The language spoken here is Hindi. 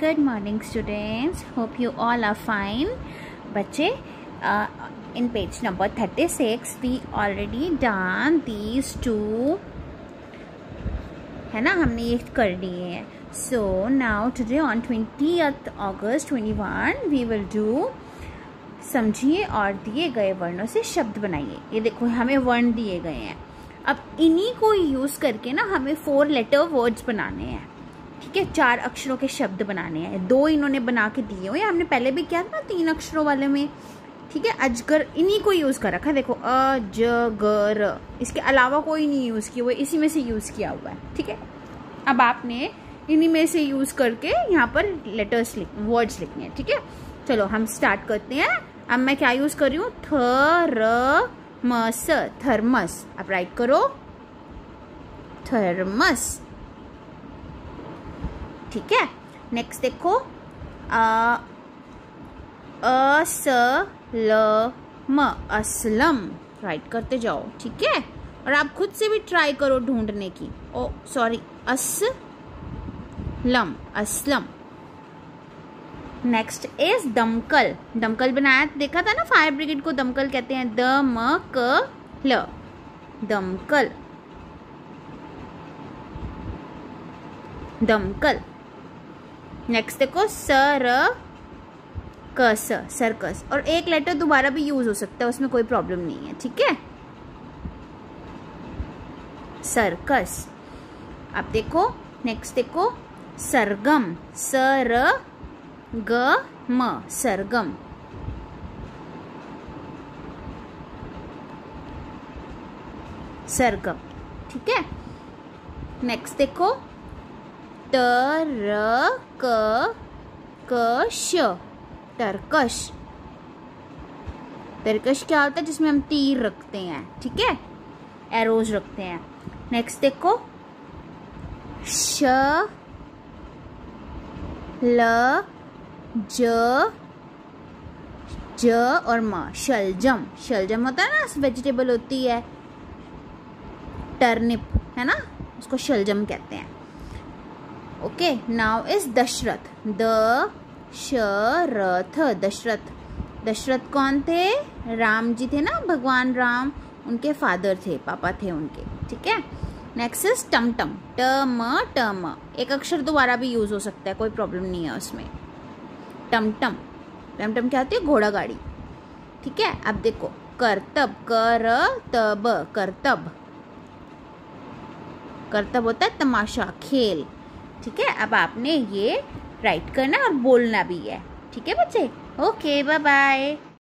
Good morning students. Hope you all are fine. बच्चे, in page number 36 we already done these two, है ना, हमने ये कर लिए हैं. So now today on 20th August 21 we will do समझिए और दिए गए वर्णों से शब्द बनाइए. ये देखो हमें वर्ण दिए गए हैं. अब इन्हीं को यूज करके ना हमें 4 लेटर वर्ड्स बनाने हैं. ठीक है, 4 अक्षरों के शब्द बनाने हैं. 2 इन्होंने बना के दिए हुए, हमने पहले भी किया था ना 3 अक्षरों वाले में. ठीक है, अजगर इन्हीं को यूज कर रखा है. देखो अजगर, इसके अलावा कोई नहीं यूज किया हुआ, इसी में से यूज किया हुआ है. ठीक है, अब आपने इन्हीं में से यूज करके यहाँ पर लेटर्स वर्ड्स लिखने हैं. ठीक है, चलो हम स्टार्ट करते हैं. अब मैं क्या यूज कर रही हूँ, थर्मस, थर्मस. आप राइट करो थर्मस. ठीक है, नेक्स्ट देखो असलम, असलम. राइट करते जाओ. ठीक है, और आप खुद से भी ट्राई करो ढूंढने की. Oh sorry, Aslam, Aslam. Next is दमकल. दमकल बनाया देखा था ना, फायर ब्रिगेड को दमकल कहते हैं. दमकल, दमकल, दमकल. नेक्स्ट देखो सरकस, सर्कस. और एक लेटर दोबारा भी यूज हो सकता है, उसमें कोई प्रॉब्लम नहीं है. ठीक है, सर्कस. अब देखो नेक्स्ट देखो सरगम, सरगम, सरगम. सरगम. ठीक है, नेक्स्ट देखो तरकश, तरकश. तरकश क्या होता है, जिसमें हम तीर रखते हैं. ठीक है, एरोज रखते हैं. नेक्स्ट देखो ज और म, शलजम. शलजम होता है ना, वेजिटेबल होती है, टर्निप, है ना, उसको शलजम कहते हैं. Okay, now is Dasharath. Dasharath, Dasharath. Dasharath कौन थे, राम जी थे ना, भगवान राम, उनके फादर थे, पापा थे उनके. ठीक है, नेक्स्ट इज टमटम. टम टम, एक अक्षर दोबारा भी यूज हो सकता है, कोई प्रॉब्लम नहीं है उसमें. टमटम. टमटम क्या होती है, घोड़ा गाड़ी. ठीक है, अब देखो करतब, करतब, करतब. करतब होता है तमाशा, खेल. ठीक है, अब आपने ये राइट करना और बोलना भी है. ठीक है बच्चे, ओके, बाय बाय.